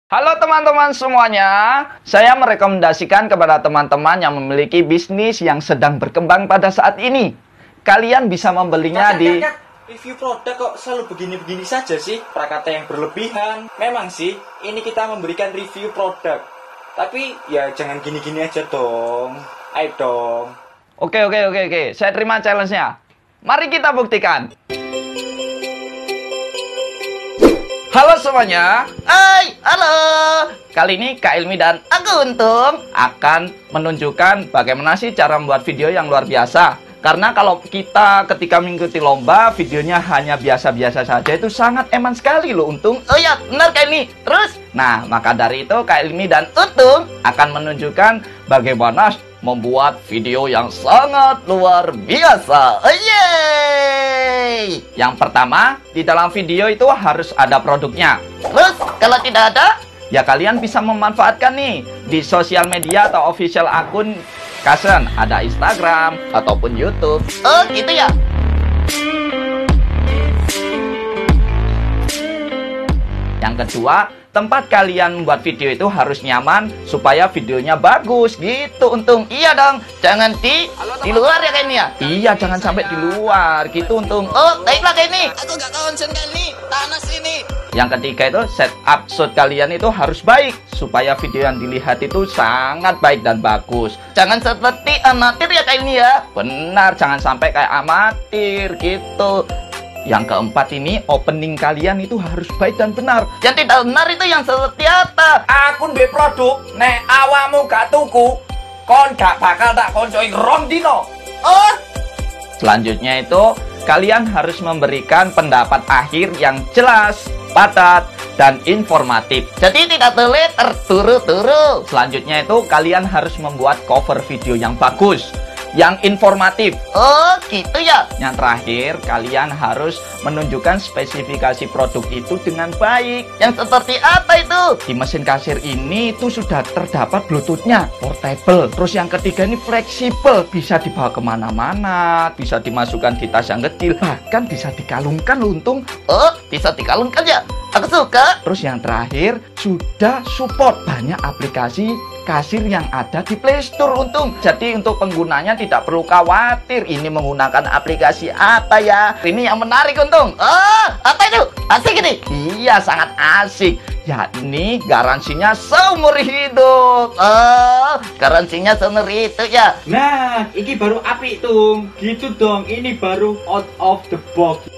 Halo teman-teman semuanya, saya merekomendasikan kepada teman-teman yang memiliki bisnis yang sedang berkembang pada saat ini. Kalian bisa membelinya di... Review produk kok selalu begini-begini saja sih, prakata yang berlebihan. Memang sih, ini kita memberikan review produk. Tapi ya jangan gini-gini aja dong. Ayo dong. Oke, saya terima challenge-nya. Mari kita buktikan. Halo semuanya, halo. Kali ini Kak Ilmi dan aku Untung akan menunjukkan bagaimana sih cara membuat video yang luar biasa. Karena kalau kita ketika mengikuti lomba, videonya hanya biasa-biasa saja, itu sangat eman sekali loh Untung. Oh ya, benar Kak Ilmi. Terus, nah maka dari itu Kak Ilmi dan Untung akan menunjukkan bagaimana membuat video yang sangat luar biasa. Yeay! Yang pertama, di dalam video itu harus ada produknya. Terus, kalau tidak ada, ya kalian bisa memanfaatkan nih di sosial media atau official akun Kasen. Ada Instagram ataupun YouTube. Oh, gitu ya? Yang kedua, tempat kalian membuat video itu harus nyaman supaya videonya bagus gitu Untung. Iya dong, jangan di luar ya Kak ini ya. Iya, jangan sampai di luar gitu Untung. Oh, baiklah Kak ini. Aku gak konsen Kak ini, panas ini. Yang ketiga itu setup shoot kalian itu harus baik supaya video yang dilihat itu sangat baik dan bagus. Jangan seperti amatir ya Kak ini ya. Benar, jangan sampai kayak amatir gitu. Yang keempat ini, opening kalian itu harus baik dan benar. Yang tidak benar itu yang seperti apa? Akun duwe produk, nek awamu gak tuku, kon gak bakal tak koncoin rong dino. Oh. Selanjutnya itu, kalian harus memberikan pendapat akhir yang jelas, padat, dan informatif. Jadi tidak boleh terturu-turu. Selanjutnya itu, kalian harus membuat cover video yang bagus, yang informatif. Oh, gitu ya. Yang terakhir, kalian harus menunjukkan spesifikasi produk itu dengan baik. Yang seperti apa itu? Di mesin kasir ini itu sudah terdapat Bluetooth-nya, portable. Terus yang ketiga ini fleksibel, bisa dibawa kemana-mana, bisa dimasukkan di tas yang kecil, bahkan bisa dikalungkan Untung. Oh, bisa dikalungkan ya? Aku suka. Terus yang terakhir, sudah support banyak aplikasi kasir yang ada di Play Store Untung. Jadi untuk penggunanya tidak perlu khawatir ini menggunakan aplikasi apa ya. Ini yang menarik Untung. Oh, apa itu? Asik ini? Iya, sangat asik. Ya, ini garansinya seumur hidup. Oh, garansinya seumur itu ya. Nah, ini baru apik tuh. Gitu dong, ini baru out of the box.